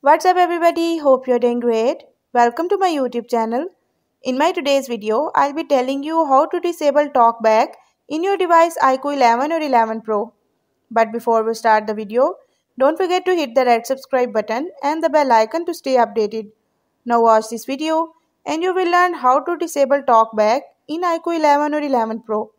What's up everybody, hope you're doing great. Welcome to my YouTube channel. In my today's video, I'll be telling you how to disable Talkback in your device IQOO 11 or 11 Pro. But before we start the video, don't forget to hit the red subscribe button and the bell icon to stay updated. Now watch this video and you will learn how to disable Talkback in IQOO 11 or 11 Pro.